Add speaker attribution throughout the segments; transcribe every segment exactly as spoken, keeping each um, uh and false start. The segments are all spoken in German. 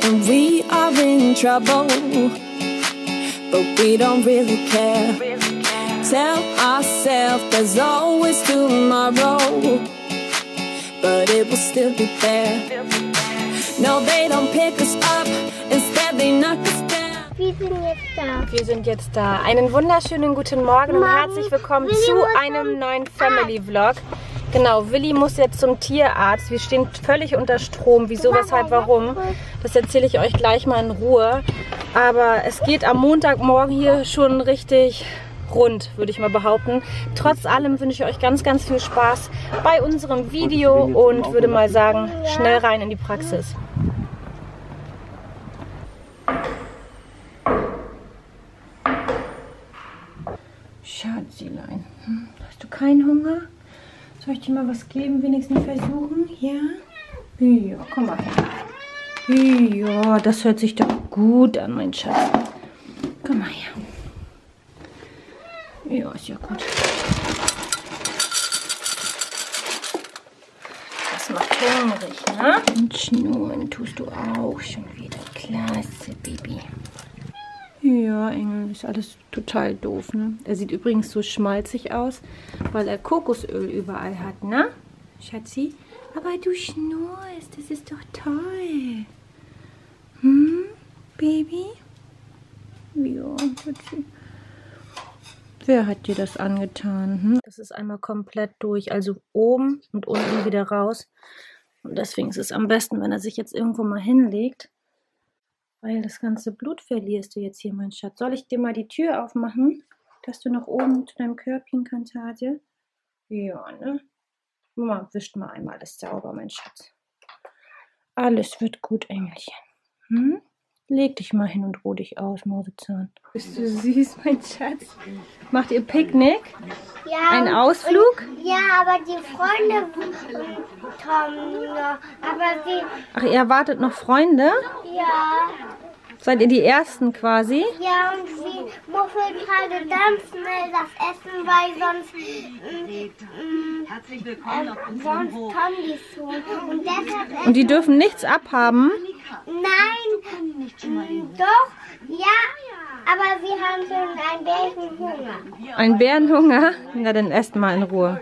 Speaker 1: and we are in trouble, but we don't really care. Tell ourselves there's always tomorrow, but it will still be there. No, they don't pick us up, instead they knock us down.
Speaker 2: Wir sind jetzt da.
Speaker 3: Wir sind jetzt da. Einen wunderschönen guten Morgen und
Speaker 2: Morgen.
Speaker 3: herzlich willkommen
Speaker 2: Willi
Speaker 3: zu
Speaker 2: muss
Speaker 3: einem neuen Family-Vlog. Genau, Willi muss jetzt zum Tierarzt. Wir stehen völlig unter Strom. Wieso, weshalb, warum? Das erzähle ich euch gleich mal in Ruhe. Aber es geht am Montagmorgen hier schon richtig rund, würde ich mal behaupten. Trotz allem wünsche ich euch ganz, ganz viel Spaß bei unserem Video und würde mal sagen, schnell rein in die Praxis. Schatzilein, hm, hast du keinen Hunger? Soll ich dir mal was geben, wenigstens versuchen? Ja? Ja, komm mal her. Ja, das hört sich doch gut an, mein Schatz. Komm mal her. Ja, ist ja gut. Das macht hungrig, ne? Und schnurren tust du auch schon wieder. Klasse, Baby. Ja, Engel, ist alles total doof, ne? Er sieht übrigens so schmalzig aus, weil er Kokosöl überall hat, ne? Schatzi? Aber du schnurrst, das ist doch toll. Hm, Baby? Ja, Schatzi. Wer hat dir das angetan? Hm? Das ist einmal komplett durch, also oben und unten wieder raus. Und deswegen ist es am besten, wenn er sich jetzt irgendwo mal hinlegt. Weil das ganze Blut verlierst du jetzt hier, mein Schatz. Soll ich dir mal die Tür aufmachen, dass du nach oben zu deinem Körbchen kannst, Hase? Ja, ne? Mama wischt mal einmal alles sauber, mein Schatz. Alles wird gut, Engelchen. Hm? Leg dich mal hin und ruh dich aus, Mausezahn. Bist du süß, mein Schatz? Macht ihr Picknick?
Speaker 2: Ja,
Speaker 3: Ein Ausflug?
Speaker 2: Und, ja, aber die Freunde kommen noch. Aber sie,
Speaker 3: Ach, ihr erwartet noch Freunde?
Speaker 2: ja,
Speaker 3: Seid ihr die Ersten quasi?
Speaker 2: ja, und sie muffelt gerade ganz schnell das Essen, weil sonst, mm, mm,
Speaker 4: Herzlich willkommen auf
Speaker 2: äh,
Speaker 4: unserem
Speaker 2: sonst
Speaker 4: Hof.
Speaker 2: kommen die zu. Und deshalb,
Speaker 3: Und die dürfen nichts abhaben?
Speaker 2: nein,
Speaker 4: Nicht schon mal in
Speaker 2: mm, doch, ja, aber sie haben schon ein bisschen Hunger.
Speaker 3: Ein Bärenhunger? Na, dann esst mal in Ruhe.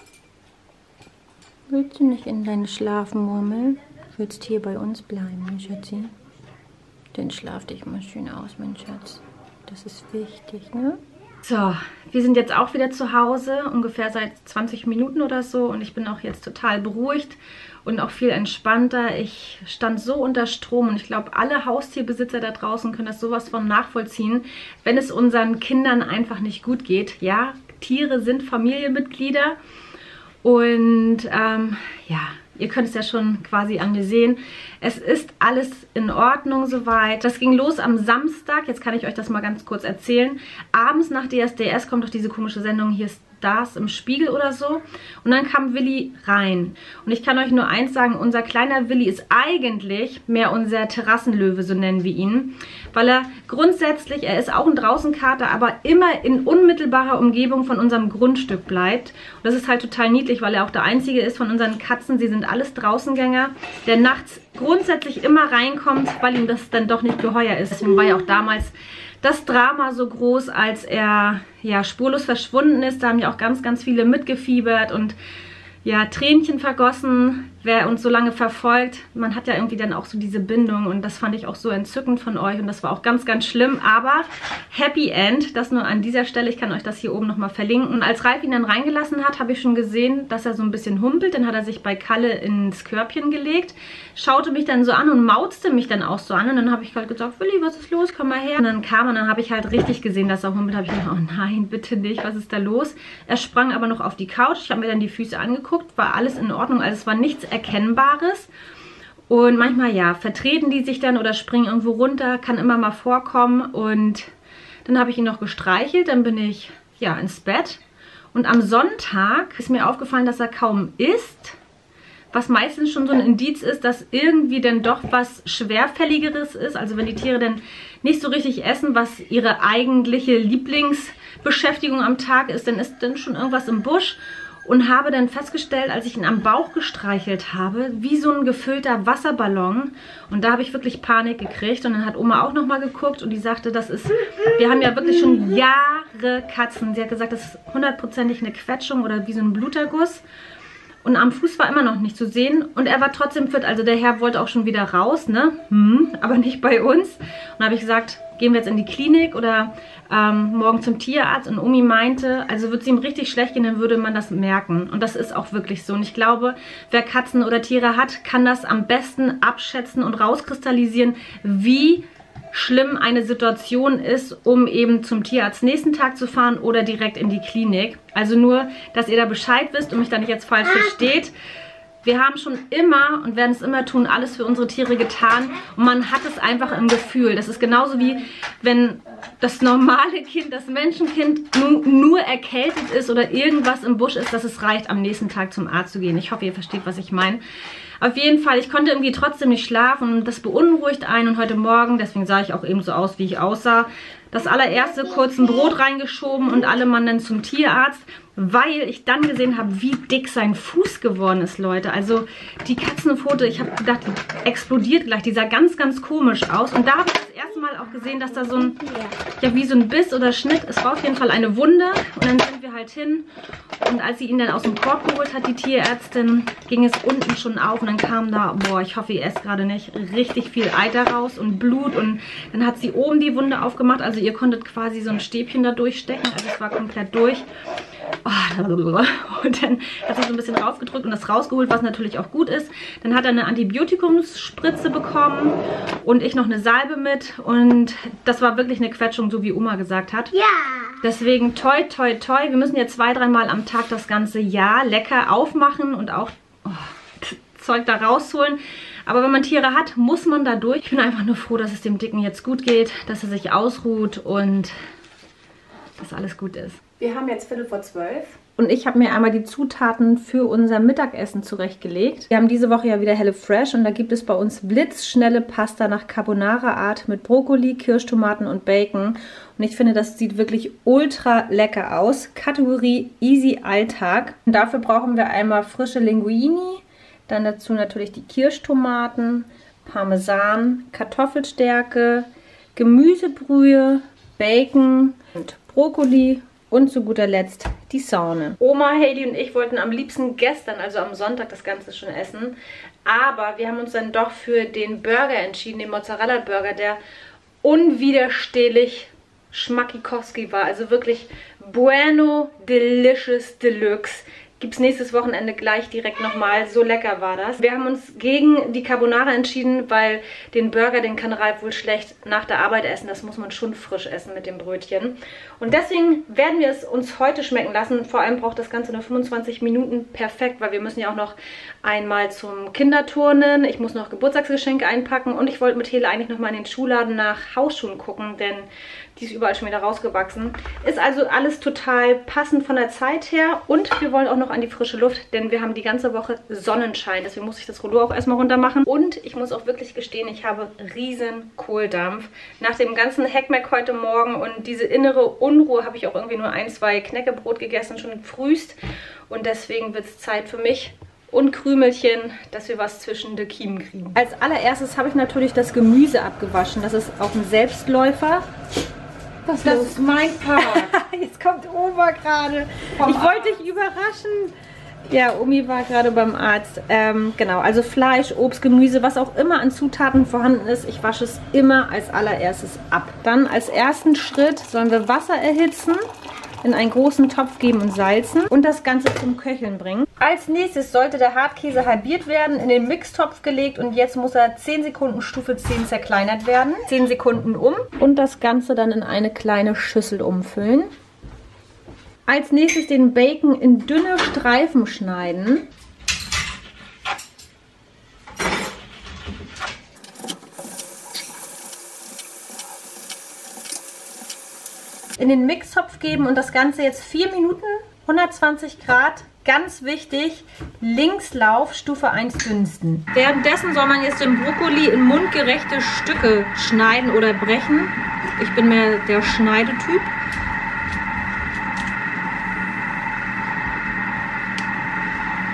Speaker 3: Willst du nicht in deinen Schlaf murmeln? Willst hier bei uns bleiben, mein Schatzi? Dann schlaf dich mal schön aus, mein Schatz. Das ist wichtig, ne? So, wir sind jetzt auch wieder zu Hause, ungefähr seit zwanzig Minuten oder so. Und ich bin auch jetzt total beruhigt und auch viel entspannter. Ich stand so unter Strom und ich glaube, alle Haustierbesitzer da draußen können das sowas von nachvollziehen, wenn es unseren Kindern einfach nicht gut geht. Ja, Tiere sind Familienmitglieder und ähm, ja, ihr könnt es ja schon quasi an mir sehen. Es ist alles in Ordnung soweit. Das ging los am Samstag. Jetzt kann ich euch das mal ganz kurz erzählen. Abends nach D S D S kommt doch diese komische Sendung Hier ist das im Spiegel oder so. Und dann kam Willi rein. Und ich kann euch nur eins sagen, unser kleiner Willi ist eigentlich mehr unser Terrassenlöwe, so nennen wir ihn. Weil er grundsätzlich, er ist auch ein Draußenkater, aber immer in unmittelbarer Umgebung von unserem Grundstück bleibt. Und das ist halt total niedlich, weil er auch der einzige ist von unseren Katzen. Sie sind alles Draußengänger, der nachts grundsätzlich immer reinkommt, weil ihm das dann doch nicht geheuer ist. Deswegen war ja auch damals das Drama so groß, als er ja spurlos verschwunden ist. Da haben ja auch ganz, ganz viele mitgefiebert und ja, Tränchen vergossen, wer uns so lange verfolgt. Man hat ja irgendwie dann auch so diese Bindung und das fand ich auch so entzückend von euch und das war auch ganz, ganz schlimm. Aber Happy End, das nur an dieser Stelle. Ich kann euch das hier oben nochmal verlinken. Und als Ralf ihn dann reingelassen hat, habe ich schon gesehen, dass er so ein bisschen humpelt. Dann hat er sich bei Kalle ins Körbchen gelegt, schaute mich dann so an und mauzte mich dann auch so an. Und dann habe ich halt gesagt, Willi, was ist los? Komm mal her. Und dann kam und dann habe ich halt richtig gesehen, dass er humpelt. Da habe ich gedacht, oh nein, bitte nicht, was ist da los? Er sprang aber noch auf die Couch. Ich habe mir dann die Füße angeguckt, war alles in Ordnung. Also es war nichts Erkennbares. Und manchmal, ja, vertreten die sich dann oder springen irgendwo runter. Kann immer mal vorkommen. Und dann habe ich ihn noch gestreichelt. Dann bin ich, ja, ins Bett. Und am Sonntag ist mir aufgefallen, dass er kaum isst. Was meistens schon so ein Indiz ist, dass irgendwie dann doch was Schwerfälligeres ist. Also wenn die Tiere dann nicht so richtig essen, was ihre eigentliche Lieblingsbeschäftigung am Tag ist, dann ist dann schon irgendwas im Busch. und habe dann festgestellt, als ich ihn am Bauch gestreichelt habe, wie so ein gefüllter Wasserballon. Und da habe ich wirklich Panik gekriegt. Und dann hat Oma auch nochmal geguckt und die sagte, das ist, wir haben ja wirklich schon Jahre Katzen. Sie hat gesagt, das ist hundertprozentig eine Quetschung oder wie so ein Bluterguss. Und am Fuß war immer noch nicht zu sehen. Und er war trotzdem fit. Also der Herr wollte auch schon wieder raus, ne? Hm, aber nicht bei uns. Und da habe ich gesagt, gehen wir jetzt in die Klinik oder ähm, morgen zum Tierarzt. Und Omi meinte, also würde es ihm richtig schlecht gehen, dann würde man das merken. Und das ist auch wirklich so. Und ich glaube, wer Katzen oder Tiere hat, kann das am besten abschätzen und rauskristallisieren, wie schlimm eine Situation ist, um eben zum Tierarzt nächsten Tag zu fahren oder direkt in die Klinik. Also nur, dass ihr da Bescheid wisst und mich da nicht jetzt falsch versteht. Wir haben schon immer und werden es immer tun, alles für unsere Tiere getan. Und man hat es einfach im Gefühl. Das ist genauso wie, wenn das normale Kind, das Menschenkind nur, nur erkältet ist oder irgendwas im Busch ist, dass es reicht, am nächsten Tag zum Arzt zu gehen. Ich hoffe, ihr versteht, was ich meine. Auf jeden Fall, ich konnte irgendwie trotzdem nicht schlafen und das beunruhigt einen. Und heute Morgen, deswegen sah ich auch eben so aus, wie ich aussah, das allererste kurz ein Brot reingeschoben und alle Mann dann zum Tierarzt, weil ich dann gesehen habe, wie dick sein Fuß geworden ist, Leute. Also die Katzenpfote, ich habe gedacht, die explodiert gleich. Die sah ganz, ganz komisch aus. Und da habe ich das erste Mal auch gesehen, dass da so ein, ja wie so ein Biss oder Schnitt, es war auf jeden Fall eine Wunde. Und dann sind wir halt hin. Und als sie ihn dann aus dem Korb geholt hat, die Tierärztin, ging es unten schon auf. Und dann kam da, boah, ich hoffe, ihr esst gerade nicht, richtig viel Eiter raus und Blut. Und dann hat sie oben die Wunde aufgemacht. Also ihr konntet quasi so ein Stäbchen da durchstecken. Also es war komplett durch. Oh, und dann hat sie so ein bisschen raufgedrückt und das rausgeholt, was natürlich auch gut ist. Dann hat er eine Antibiotikumsspritze bekommen und ich noch eine Salbe mit. Und das war wirklich eine Quetschung, so wie Oma gesagt hat.
Speaker 2: Ja.
Speaker 3: Deswegen toi, toi, toi. Wir müssen jetzt zwei, dreimal am Tag das ganze Jahr lecker aufmachen und auch oh, Zeug da rausholen. Aber wenn man Tiere hat, muss man da durch. Ich bin einfach nur froh, dass es dem Dicken jetzt gut geht, dass er sich ausruht und dass alles gut ist. Wir haben jetzt Viertel vor zwölf. Und ich habe mir einmal die Zutaten für unser Mittagessen zurechtgelegt. Wir haben diese Woche ja wieder HelloFresh und da gibt es bei uns blitzschnelle Pasta nach Carbonara-Art mit Brokkoli, Kirschtomaten und Bacon. Und ich finde, das sieht wirklich ultra lecker aus. Kategorie Easy Alltag. Und dafür brauchen wir einmal frische Linguini, dann dazu natürlich die Kirschtomaten, Parmesan, Kartoffelstärke, Gemüsebrühe, Bacon und Brokkoli. Und zu guter Letzt die Saune. Oma, Heidi und ich wollten am liebsten gestern, also am Sonntag, das Ganze schon essen. Aber wir haben uns dann doch für den Burger entschieden, den Mozzarella-Burger, der unwiderstehlich schmackikoski war. Also wirklich bueno, delicious, deluxe. Gibt es nächstes Wochenende gleich direkt nochmal. So lecker war das. Wir haben uns gegen die Carbonara entschieden, weil den Burger, den kann Ralf wohl schlecht nach der Arbeit essen. Das muss man schon frisch essen mit dem Brötchen. Und deswegen werden wir es uns heute schmecken lassen. Vor allem braucht das Ganze nur fünfundzwanzig Minuten. Perfekt, weil wir müssen ja auch noch einmal zum Kinderturnen. Ich muss noch Geburtstagsgeschenke einpacken. Und ich wollte mit Hele eigentlich nochmal in den Schuhladen nach Hausschuhen gucken, denn die ist überall schon wieder rausgewachsen. Ist also alles total passend von der Zeit her. Und wir wollen auch noch an die frische Luft, denn wir haben die ganze Woche Sonnenschein. Deswegen muss ich das Rollo auch erstmal runter machen. Und ich muss auch wirklich gestehen, ich habe riesen Kohldampf. Nach dem ganzen Heckmeck heute Morgen und diese innere Unruhe habe ich auch irgendwie nur ein, zwei Knäckebrot gegessen, schon frühst. Und deswegen wird es Zeit für mich und Krümelchen, dass wir was zwischen die Kiemen kriegen. Als allererstes habe ich natürlich das Gemüse abgewaschen. Das ist auch ein Selbstläufer.
Speaker 4: Was das los? Ist mein Part.
Speaker 3: Jetzt kommt Oma gerade. Ich wollte dich überraschen. Ja, Omi war gerade beim Arzt. Ähm, genau, also Fleisch, Obst, Gemüse, was auch immer an Zutaten vorhanden ist. Ich wasche es immer als allererstes ab. Dann als ersten Schritt sollen wir Wasser erhitzen, in einen großen Topf geben und salzen und das Ganze zum Köcheln bringen. Als nächstes sollte der Hartkäse halbiert werden, in den Mixtopf gelegt und jetzt muss er zehn Sekunden Stufe zehn zerkleinert werden. zehn Sekunden um und das Ganze dann in eine kleine Schüssel umfüllen. Als nächstes den Bacon in dünne Streifen schneiden. In den Mixtopf geben und das Ganze jetzt vier Minuten, hundertzwanzig Grad, ganz wichtig, Linkslauf, Stufe eins dünsten. Währenddessen soll man jetzt den Brokkoli in mundgerechte Stücke schneiden oder brechen. Ich bin mehr der Schneidetyp.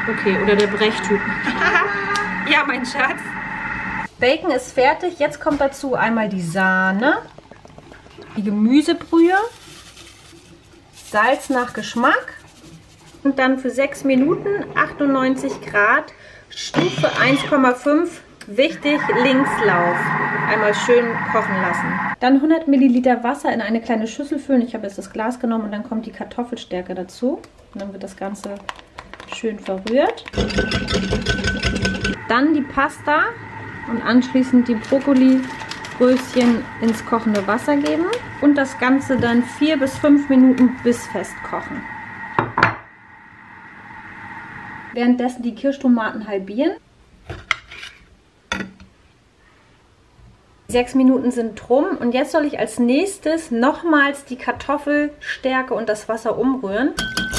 Speaker 3: Okay, oder der Brechtyp. Ja, mein Schatz. Bacon ist fertig. Jetzt kommt dazu einmal die Sahne, die Gemüsebrühe, Salz nach Geschmack und dann für sechs Minuten achtundneunzig Grad, Stufe eins Komma fünf. Wichtig, Linkslauf. Einmal schön kochen lassen. Dann hundert Milliliter Wasser in eine kleine Schüssel füllen. Ich habe jetzt das Glas genommen und dann kommt die Kartoffelstärke dazu. Und dann wird das Ganze schön verrührt. Dann die Pasta und anschließend die Brokkoli-Röschen ins kochende Wasser geben. Und das Ganze dann vier bis fünf Minuten bissfest kochen. Währenddessen die Kirschtomaten halbieren. Sechs Minuten sind rum und jetzt soll ich als nächstes nochmals die Kartoffelstärke und das Wasser umrühren.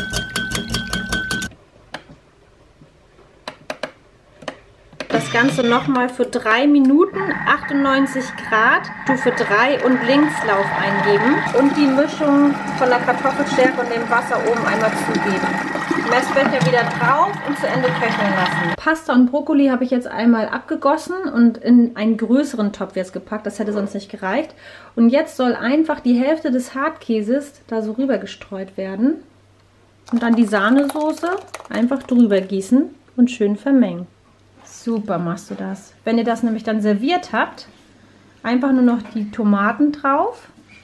Speaker 3: Das Ganze nochmal für drei Minuten, achtundneunzig Grad, Stufe drei und Linkslauf eingeben und die Mischung von der Kartoffelstärke und dem Wasser oben einmal zugeben. Messbecher wieder drauf und zu Ende köcheln lassen. Pasta und Brokkoli habe ich jetzt einmal abgegossen und in einen größeren Topf jetzt gepackt. Das hätte sonst nicht gereicht. Und jetzt soll einfach die Hälfte des Hartkäses da so rüber gestreut werden. Und dann die Sahnesoße einfach drüber gießen und schön vermengen. Super machst du das. Wenn ihr das nämlich dann serviert habt, einfach nur noch die Tomaten drauf.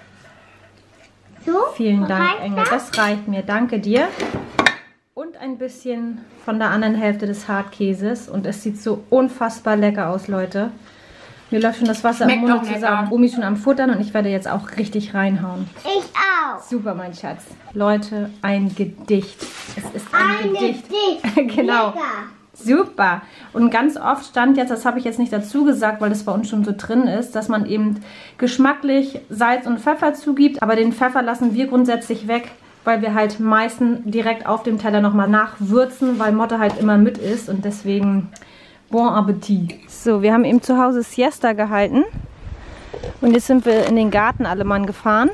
Speaker 2: So?
Speaker 3: Vielen Dank,
Speaker 2: Reicht
Speaker 3: Engel.
Speaker 2: das?
Speaker 3: Das reicht mir. Danke dir. Und ein bisschen von der anderen Hälfte des Hartkäses. Und es sieht so unfassbar lecker aus, Leute. Mir läuft schon das Wasser
Speaker 4: Schmeckt
Speaker 3: im Mund
Speaker 4: doch
Speaker 3: zusammen.
Speaker 4: lecker.
Speaker 3: Omi ist schon am Futtern und ich werde jetzt auch richtig reinhauen.
Speaker 2: Ich auch.
Speaker 3: Super, mein Schatz. Leute, ein Gedicht. Es ist ein,
Speaker 2: Ein
Speaker 3: Gedicht.
Speaker 2: Gedicht.
Speaker 3: Genau.
Speaker 2: Lecker.
Speaker 3: Super. Und ganz oft stand jetzt, das habe ich jetzt nicht dazu gesagt, weil das bei uns schon so drin ist, dass man eben geschmacklich Salz und Pfeffer zugibt. Aber den Pfeffer lassen wir grundsätzlich weg, weil wir halt meistens direkt auf dem Teller nochmal nachwürzen, weil Motte halt immer mit ist und deswegen bon Appetit. So, wir haben eben zu Hause Siesta gehalten und jetzt sind wir in den Garten alle Mann gefahren.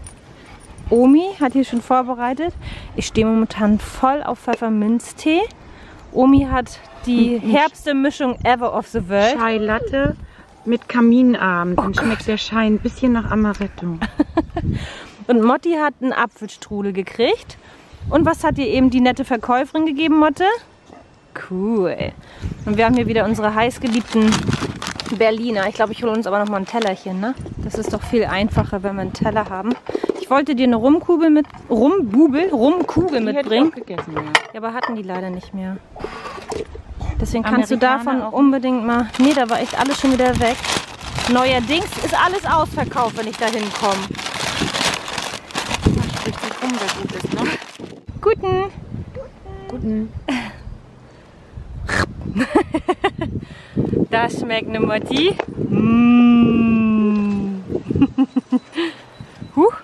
Speaker 3: Omi hat hier schon vorbereitet. Ich stehe momentan voll auf Pfefferminztee. Omi hat die herbste Mischung ever of the world.
Speaker 4: Chai Latte mit Kaminabend. Dann schmeckt der Chai ein bisschen nach Amaretto.
Speaker 3: Und Motti hat einen Apfelstrudel gekriegt. Und was hat ihr eben die nette Verkäuferin gegeben, Motte? Cool. Und wir haben hier wieder unsere heißgeliebten Berliner. Ich glaube, ich hole uns aber noch mal ein Tellerchen, ne? Das ist doch viel einfacher, wenn wir einen Teller haben. Ich wollte dir eine Rumkugel mit Rumbubel, Rumkugel
Speaker 4: Die
Speaker 3: mitbringen.
Speaker 4: hätte ich auch gegessen, ja.
Speaker 3: Ja, aber hatten die leider nicht mehr. Deswegen kannst du
Speaker 4: Amerikaner
Speaker 3: davon
Speaker 4: auch?
Speaker 3: unbedingt mal... Nee, da war echt alles schon wieder weg. Neuerdings ist alles ausverkauft, wenn ich da hinkomme.
Speaker 4: Richtig rum, wer gut ist, ne?
Speaker 3: Guten.
Speaker 4: Guten.
Speaker 3: Das schmeckt ne Motti. Mm. Huch.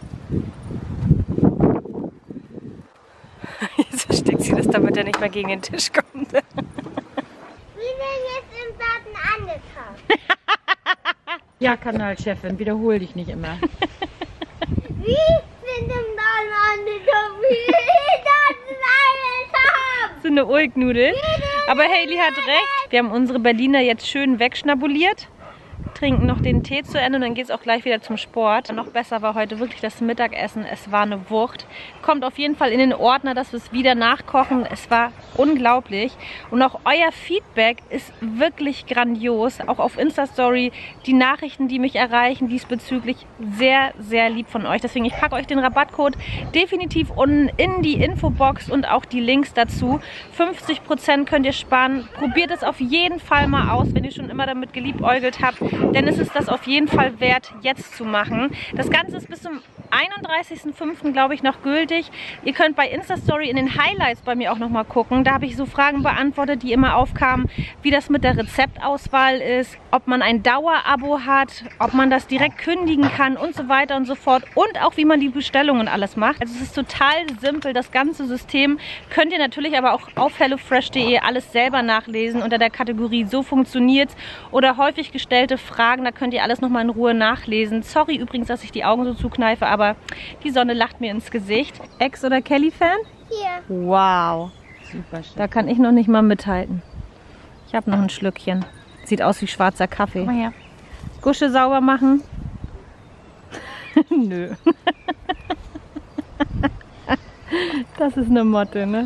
Speaker 3: Jetzt versteckt sie das, damit er nicht mehr gegen den Tisch kommt.
Speaker 2: Wir sind jetzt im Garten angekommen.
Speaker 4: Ja, Kanalchefin, wiederhol dich nicht immer.
Speaker 2: Wir sind im Garten angekommen. Wir sind angekommen.
Speaker 3: So eine Ulknudel. Aber Hailey hat recht. Wir haben unsere Berliner jetzt schön wegschnabuliert. Trinken noch den Tee zu Ende und dann geht es auch gleich wieder zum Sport. Noch besser war heute wirklich das Mittagessen. Es war eine Wucht. Kommt auf jeden Fall in den Ordner, dass wir es wieder nachkochen. Es war unglaublich. Und auch euer Feedback ist wirklich grandios. Auch auf Insta-Story. Die Nachrichten, die mich erreichen diesbezüglich, sehr, sehr lieb von euch. Deswegen, ich packe euch den Rabattcode definitiv unten in die Infobox und auch die Links dazu. fünfzig Prozent könnt ihr sparen. Probiert es auf jeden Fall mal aus, wenn ihr schon immer damit geliebäugelt habt. Denn es ist das auf jeden Fall wert, jetzt zu machen. Das Ganze ist bis zum einunddreißigsten fünften glaube ich noch gültig. Ihr könnt bei Insta-Story in den Highlights bei mir auch nochmal gucken. Da habe ich so Fragen beantwortet, die immer aufkamen, wie das mit der Rezeptauswahl ist, ob man ein Dauerabo hat, ob man das direkt kündigen kann und so weiter und so fort. Und auch wie man die Bestellungen alles macht. Also es ist total simpel, das ganze System. Könnt ihr natürlich aber auch auf hellofresh punkt de alles selber nachlesen unter der Kategorie So funktioniert's oder häufig gestellte Fragen. Da könnt ihr alles nochmal in Ruhe nachlesen. Sorry übrigens, dass ich die Augen so zukneife, aber die Sonne lacht mir ins Gesicht. Ex- oder Kelly-Fan?
Speaker 2: Hier.
Speaker 3: Wow.
Speaker 4: Super schön.
Speaker 3: Da kann ich noch nicht mal mithalten. Ich habe noch ein Schlückchen. Sieht aus wie schwarzer Kaffee.
Speaker 4: Komm mal her.
Speaker 3: Gusche sauber machen? Nö. Das ist eine Motte, ne?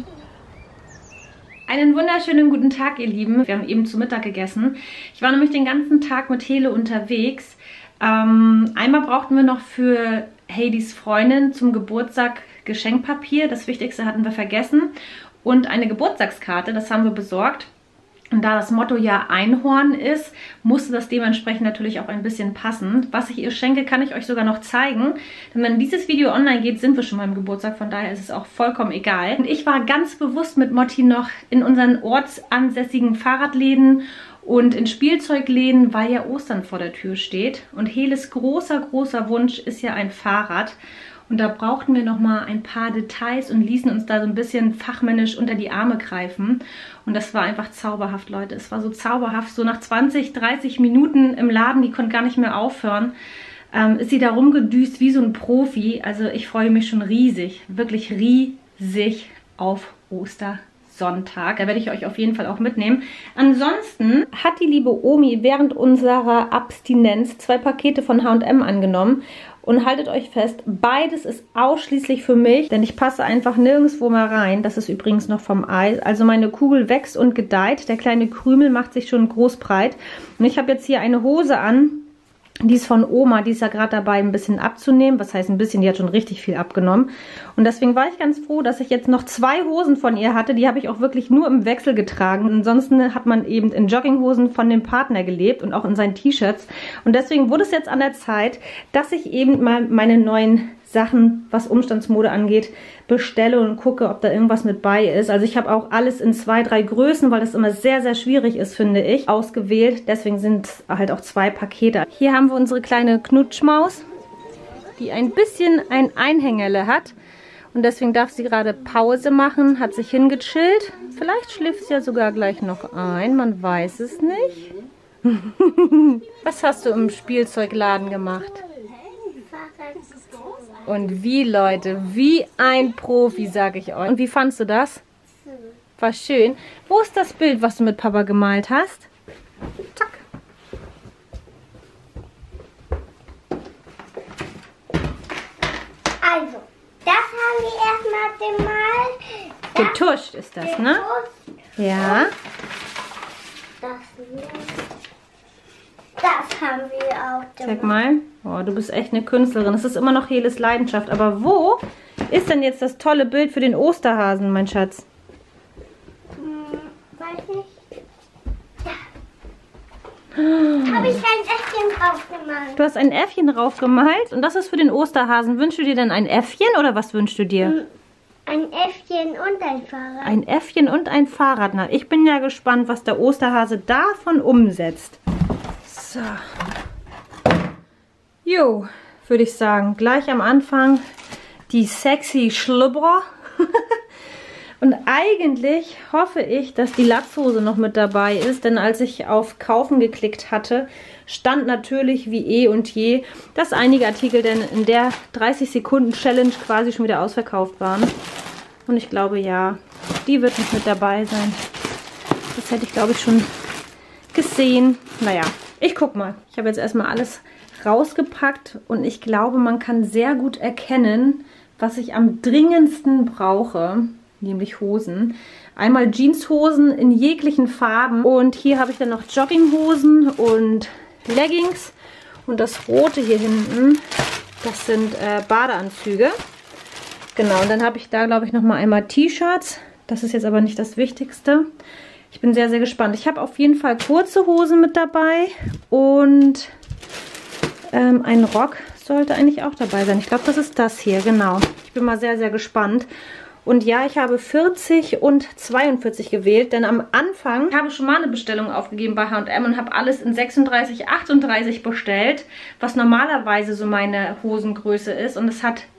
Speaker 3: Einen wunderschönen guten Tag, ihr Lieben. Wir haben eben zu Mittag gegessen. Ich war nämlich den ganzen Tag mit Hele unterwegs. Ähm, einmal brauchten wir noch für Heidis Freundin zum Geburtstag Geschenkpapier. Das Wichtigste hatten wir vergessen. Und eine Geburtstagskarte, das haben wir besorgt. Und da das Motto ja Einhorn ist, musste das dementsprechend natürlich auch ein bisschen passen. Was ich ihr schenke, kann ich euch sogar noch zeigen. Denn wenn dieses Video online geht, sind wir schon beim Geburtstag. Von daher ist es auch vollkommen egal. Und ich war ganz bewusst mit Motti noch in unseren ortsansässigen Fahrradläden und in Spielzeugläden, weil ja Ostern vor der Tür steht. Und Heles großer, großer Wunsch ist ja ein Fahrrad. Und da brauchten wir noch mal ein paar Details und ließen uns da so ein bisschen fachmännisch unter die Arme greifen. Und das war einfach zauberhaft, Leute. Es war so zauberhaft. So nach zwanzig, dreißig Minuten im Laden, die konnte gar nicht mehr aufhören, ähm, ist sie da rumgedüst wie so ein Profi. Also ich freue mich schon riesig, wirklich riesig auf Ostersonntag. Da werde ich euch auf jeden Fall auch mitnehmen. Ansonsten hat die liebe Omi während unserer Abstinenz zwei Pakete von H und M angenommen. Und haltet euch fest, beides ist ausschließlich für mich, denn ich passe einfach nirgendwo mehr rein. Das ist übrigens noch vom Ei. Also meine Kugel wächst und gedeiht. Der kleine Krümel macht sich schon groß breit. Und ich habe jetzt hier eine Hose an. Die ist von Oma, die ist ja gerade dabei, ein bisschen abzunehmen. Was heißt ein bisschen, die hat schon richtig viel abgenommen. Und deswegen war ich ganz froh, dass ich jetzt noch zwei Hosen von ihr hatte. Die habe ich auch wirklich nur im Wechsel getragen. Ansonsten hat man eben in Jogginghosen von dem Partner gelebt und auch in seinen T-Shirts. Und deswegen wurde es jetzt an der Zeit, dass ich eben mal meine neuen Sachen, was Umstandsmode angeht, bestelle und gucke, ob da irgendwas mit bei ist. Also ich habe auch alles in zwei, drei Größen, weil das immer sehr, sehr schwierig ist, finde ich, ausgewählt. Deswegen sind halt auch zwei Pakete. Hier haben wir unsere kleine Knutschmaus, die ein bisschen ein Einhängerle hat. Und deswegen darf sie gerade Pause machen, hat sich hingechillt. Vielleicht schläft sie ja sogar gleich noch ein, man weiß es nicht. Was hast du im Spielzeugladen gemacht? Und wie, Leute, wie ein Profi, sage ich euch. Und wie fandst du das? War schön. Wo ist das Bild, was du mit Papa gemalt hast? Zack.
Speaker 2: Also, das haben wir erstmal gemalt. Das
Speaker 3: Getuscht ist das, ne? Ja.
Speaker 2: Das hier. Das haben wir auch gemacht.
Speaker 3: Zeig mal. Oh, du bist echt eine Künstlerin. Das ist immer noch Heles Leidenschaft. Aber wo ist denn jetzt das tolle Bild für den Osterhasen, mein Schatz?
Speaker 2: Hm, weiß nicht. Da habe ich ein Äffchen drauf gemalt.
Speaker 3: Du hast ein Äffchen drauf gemalt und das ist für den Osterhasen. Wünschst du dir denn ein Äffchen oder was wünschst du dir?
Speaker 2: Ein Äffchen und ein Fahrrad.
Speaker 3: Ein Äffchen und ein Fahrrad. Na, ich bin ja gespannt, was der Osterhase davon umsetzt. So. Jo, würde ich sagen, gleich am Anfang die sexy Schlüpper. Und eigentlich hoffe ich, dass die Latzhose noch mit dabei ist, denn als ich auf Kaufen geklickt hatte, stand natürlich wie eh und je, dass einige Artikel denn in der dreißig Sekunden Challenge quasi schon wieder ausverkauft waren. Und ich glaube, ja, die wird nicht mit dabei sein. Das hätte ich, glaube ich, schon gesehen. Naja, ich guck mal. Ich habe jetzt erstmal alles rausgepackt und ich glaube, man kann sehr gut erkennen, was ich am dringendsten brauche, nämlich Hosen. Einmal Jeanshosen in jeglichen Farben und hier habe ich dann noch Jogginghosen und Leggings und das rote hier hinten, das sind äh, Badeanzüge. Genau, und dann habe ich da, glaube ich, nochmal einmal T-Shirts. Das ist jetzt aber nicht das Wichtigste. Ich bin sehr, sehr gespannt. Ich habe auf jeden Fall kurze Hosen mit dabei und ähm, ein Rock sollte eigentlich auch dabei sein. Ich glaube, das ist das hier, genau. Ich bin mal sehr, sehr gespannt. Und ja, ich habe vierzig und zweiundvierzig gewählt, denn am Anfang habe ich schon mal eine Bestellung aufgegeben bei H und M und habe alles in sechsunddreißig, achtunddreißig bestellt, was normalerweise so meine Hosengröße ist. Und es hat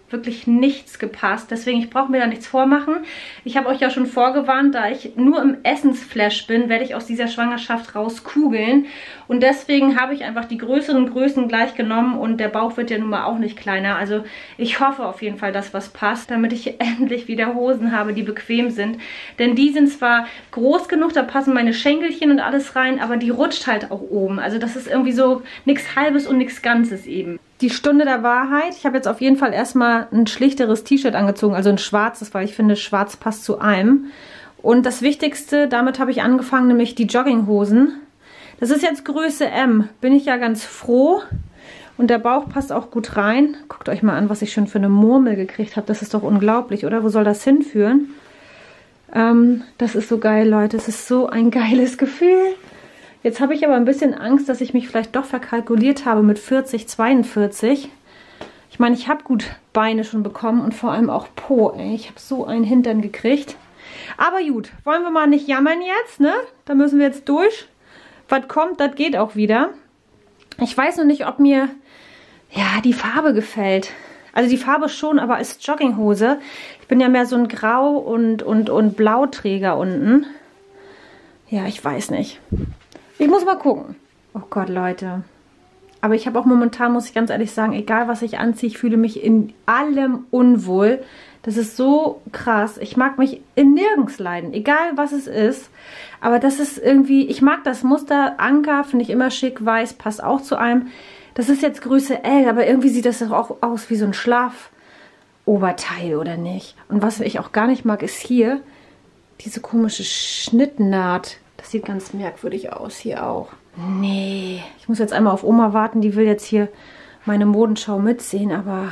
Speaker 3: wirklich nichts gepasst. Deswegen, ich brauche mir da nichts vormachen. Ich habe euch ja schon vorgewarnt, da ich nur im Essensflash bin, werde ich aus dieser Schwangerschaft rauskugeln. Und deswegen habe ich einfach die größeren Größen gleich genommen und der Bauch wird ja nun mal auch nicht kleiner. Also ich hoffe auf jeden Fall, dass was passt, damit ich endlich wieder Hosen habe, die bequem sind. Denn die sind zwar groß genug, da passen meine Schenkelchen und alles rein, aber die rutscht halt auch oben. Also das ist irgendwie so nichts Halbes und nichts Ganzes eben. Die Stunde der Wahrheit. Ich habe jetzt auf jeden Fall erstmal ein schlichteres T-Shirt angezogen, also ein schwarzes, weil ich finde, schwarz passt zu allem. Und das Wichtigste, damit habe ich angefangen, nämlich die Jogginghosen. Das ist jetzt Größe M. Bin ich ja ganz froh. Und der Bauch passt auch gut rein. Guckt euch mal an, was ich schon für eine Murmel gekriegt habe. Das ist doch unglaublich, oder? Wo soll das hinführen? Ähm, das ist so geil, Leute. Es ist so ein geiles Gefühl. Jetzt habe ich aber ein bisschen Angst, dass ich mich vielleicht doch verkalkuliert habe mit vierzig, zweiundvierzig. Ich meine, ich habe gut Beine schon bekommen und vor allem auch Po. Ey. Ich habe so einen Hintern gekriegt. Aber gut, wollen wir mal nicht jammern jetzt, ne? Da müssen wir jetzt durch. Was kommt, das geht auch wieder. Ich weiß noch nicht, ob mir ja die Farbe gefällt. Also die Farbe schon, aber als Jogginghose. Ich bin ja mehr so ein Grau- und, und, und Blauträger unten. Ja, ich weiß nicht. Ich muss mal gucken. Oh Gott, Leute. Aber ich habe auch momentan, muss ich ganz ehrlich sagen, egal was ich anziehe, ich fühle mich in allem unwohl. Das ist so krass. Ich mag mich in nirgends leiden, egal was es ist. Aber das ist irgendwie, ich mag das Muster. Anker finde ich immer schick, weiß, passt auch zu einem. Das ist jetzt Größe L, aber irgendwie sieht das doch auch aus wie so ein Schlafoberteil, oder nicht? Und was ich auch gar nicht mag, ist hier diese komische Schnittnaht. Das sieht ganz merkwürdig aus hier auch. Nee, ich muss jetzt einmal auf Oma warten. Die will jetzt hier meine Modenschau mitsehen, aber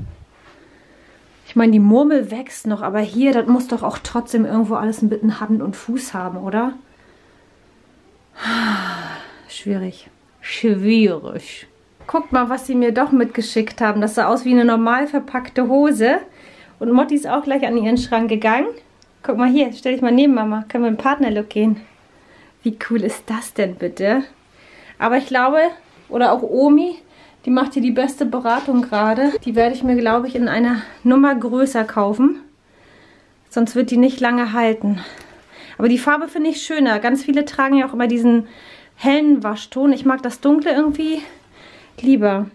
Speaker 3: ich meine, die Murmel wächst noch, aber hier, das muss doch auch trotzdem irgendwo alles ein bisschen Hand und Fuß haben, oder? Schwierig. Schwierig. Guckt mal, was sie mir doch mitgeschickt haben. Das sah aus wie eine normal verpackte Hose. Und Motti ist auch gleich an ihren Schrank gegangen. Guck mal hier, stell dich mal neben Mama. Können wir im Partnerlook gehen? Wie cool ist das denn bitte? Aber ich glaube, oder auch Omi, die macht hier die beste Beratung gerade. Die werde ich mir, glaube ich, in einer Nummer größer kaufen. Sonst wird die nicht lange halten. Aber die Farbe finde ich schöner. Ganz viele tragen ja auch immer diesen hellen Waschton. Ich mag das Dunkle irgendwie lieber.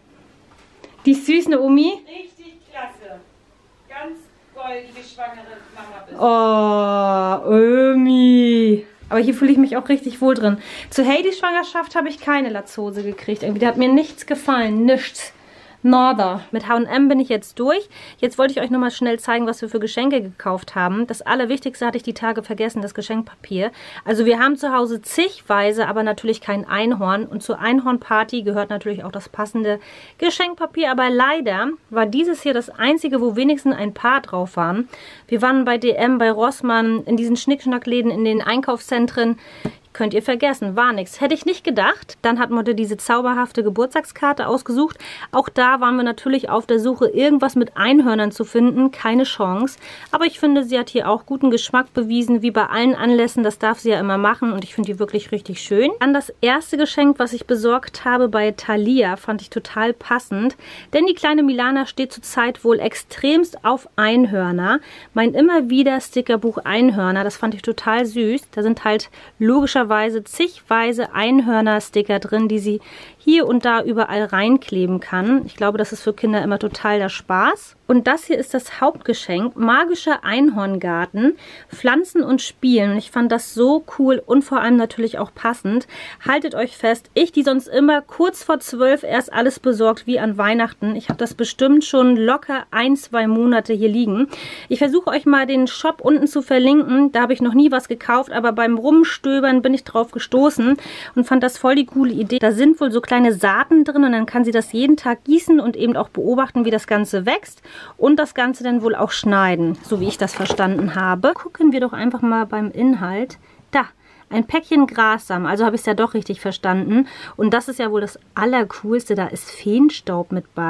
Speaker 3: Die ist süß, ne Omi?
Speaker 4: Richtig klasse. Ganz goldige, schwangere Mama bist.
Speaker 3: Oh, Omi. Aber hier fühle ich mich auch richtig wohl drin. Zu Heidis Schwangerschaft habe ich keine Latzhose gekriegt. Irgendwie, da hat mir nichts gefallen. Nichts. Nada. Mit H und M bin ich jetzt durch. Jetzt wollte ich euch nochmal schnell zeigen, was wir für Geschenke gekauft haben. Das Allerwichtigste hatte ich die Tage vergessen, das Geschenkpapier. Also wir haben zu Hause zigweise, aber natürlich kein Einhorn. Und zur Einhornparty gehört natürlich auch das passende Geschenkpapier. Aber leider war dieses hier das einzige, wo wenigstens ein paar drauf waren. Wir waren bei D M, bei Rossmann, in diesen Schnickschnackläden, in den Einkaufszentren. Könnt ihr vergessen, war nichts. Hätte ich nicht gedacht. Dann hat Mutter diese zauberhafte Geburtstagskarte ausgesucht. Auch da waren wir natürlich auf der Suche, irgendwas mit Einhörnern zu finden. Keine Chance. Aber ich finde, sie hat hier auch guten Geschmack bewiesen, wie bei allen Anlässen. Das darf sie ja immer machen und ich finde die wirklich richtig schön. Dann das erste Geschenk, was ich besorgt habe bei Thalia, fand ich total passend. Denn die kleine Milana steht zurzeit wohl extremst auf Einhörner. Mein immer wieder Stickerbuch Einhörner, das fand ich total süß. Da sind halt logischerweise zigweise Einhörner-Sticker drin, die sie hier und da überall reinkleben kann. Ich glaube, das ist für Kinder immer total der Spaß. Und das hier ist das Hauptgeschenk, Magischer Einhorngarten, Pflanzen und Spielen. Und ich fand das so cool und vor allem natürlich auch passend. Haltet euch fest, ich, die sonst immer kurz vor zwölf erst alles besorgt, wie an Weihnachten. Ich habe das bestimmt schon locker ein, zwei Monate hier liegen. Ich versuche euch mal den Shop unten zu verlinken. Da habe ich noch nie was gekauft, aber beim Rumstöbern bin ich drauf gestoßen und fand das voll die coole Idee. Da sind wohl so kleine Saaten drin und dann kann sie das jeden Tag gießen und eben auch beobachten, wie das Ganze wächst. Und das Ganze dann wohl auch schneiden, so wie ich das verstanden habe. Gucken wir doch einfach mal beim Inhalt. Da, ein Päckchen Grassamen, also habe ich es ja doch richtig verstanden. Und das ist ja wohl das Allercoolste, da ist Feenstaub mit bei.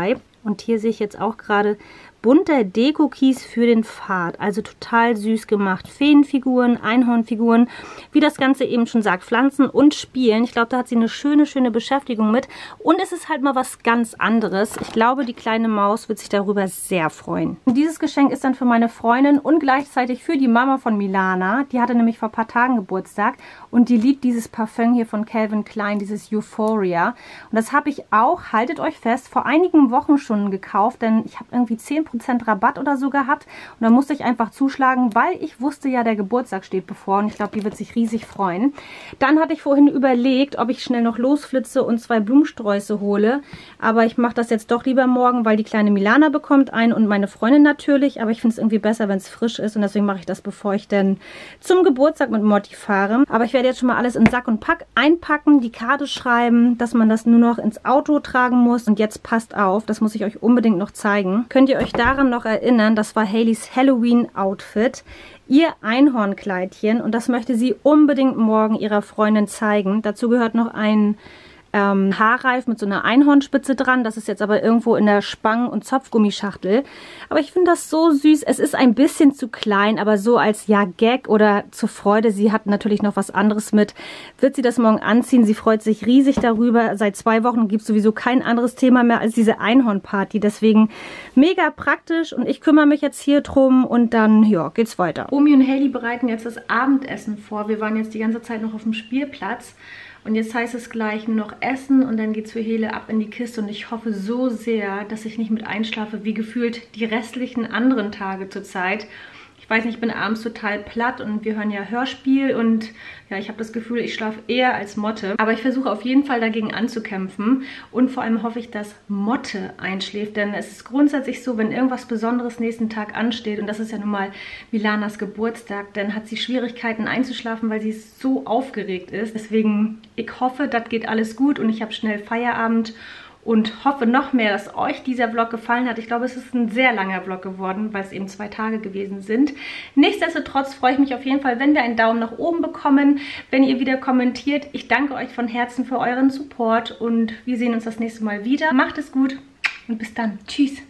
Speaker 3: Und hier sehe ich jetzt auch gerade bunter Deko-Kies für den Pfad. Also total süß gemacht. Feenfiguren, Einhornfiguren, wie das Ganze eben schon sagt, Pflanzen und Spielen. Ich glaube, da hat sie eine schöne, schöne Beschäftigung mit. Und es ist halt mal was ganz anderes. Ich glaube, die kleine Maus wird sich darüber sehr freuen. Und dieses Geschenk ist dann für meine Freundin und gleichzeitig für die Mama von Milana. Die hatte nämlich vor ein paar Tagen Geburtstag und die liebt dieses Parfüm hier von Calvin Klein, dieses Euphoria. Und das habe ich auch, haltet euch fest, vor einigen Wochen schon gekauft, denn ich habe irgendwie zehn Prozent Rabatt oder so gehabt und da musste ich einfach zuschlagen, weil ich wusste ja, der Geburtstag steht bevor und ich glaube, die wird sich riesig freuen. Dann hatte ich vorhin überlegt, ob ich schnell noch losflitze und zwei Blumensträuße hole, aber ich mache das jetzt doch lieber morgen, weil die kleine Milana bekommt einen und meine Freundin natürlich, aber ich finde es irgendwie besser, wenn es frisch ist und deswegen mache ich das, bevor ich dann zum Geburtstag mit Motti fahre. Aber ich werde jetzt schon mal alles in Sack und Pack einpacken, die Karte schreiben, dass man das nur noch ins Auto tragen muss und jetzt passt auf, das muss ich euch unbedingt noch zeigen. Könnt ihr euch daran noch erinnern, das war Haleys Halloween-Outfit, ihr Einhornkleidchen und das möchte sie unbedingt morgen ihrer Freundin zeigen. Dazu gehört noch ein ähm, Haarreif mit so einer Einhornspitze dran. Das ist jetzt aber irgendwo in der Spang- und Zopfgummischachtel. Aber ich finde das so süß. Es ist ein bisschen zu klein, aber so als ja Gag oder zur Freude. Sie hat natürlich noch was anderes mit. Wird sie das morgen anziehen? Sie freut sich riesig darüber. Seit zwei Wochen gibt es sowieso kein anderes Thema mehr als diese Einhornparty. Deswegen mega praktisch und ich kümmere mich jetzt hier drum und dann ja, geht's weiter. Omi und Haley bereiten jetzt das Abendessen vor. Wir waren jetzt die ganze Zeit noch auf dem Spielplatz. Und jetzt heißt es gleich nur noch essen und dann geht es für Hele ab in die Kiste. Und ich hoffe so sehr, dass ich nicht mit einschlafe, wie gefühlt die restlichen anderen Tage zur Zeit. Ich weiß nicht, ich bin abends total platt und wir hören ja Hörspiel und ja, ich habe das Gefühl, ich schlafe eher als Motte. Aber ich versuche auf jeden Fall dagegen anzukämpfen und vor allem hoffe ich, dass Motte einschläft, denn es ist grundsätzlich so, wenn irgendwas Besonderes nächsten Tag ansteht und das ist ja nun mal Milanas Geburtstag, dann hat sie Schwierigkeiten einzuschlafen, weil sie so aufgeregt ist. Deswegen, ich hoffe, das geht alles gut und ich habe schnell Feierabend. Und hoffe noch mehr, dass euch dieser Vlog gefallen hat. Ich glaube, es ist ein sehr langer Vlog geworden, weil es eben zwei Tage gewesen sind. Nichtsdestotrotz freue ich mich auf jeden Fall, wenn wir einen Daumen nach oben bekommen, wenn ihr wieder kommentiert. Ich danke euch von Herzen für euren Support und wir sehen uns das nächste Mal wieder. Macht es gut und bis dann. Tschüss.